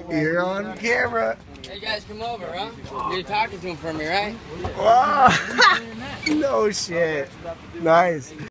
You're on camera. Hey guys, come over, huh? You're talking to him for me, right? Wow. No shit. Nice.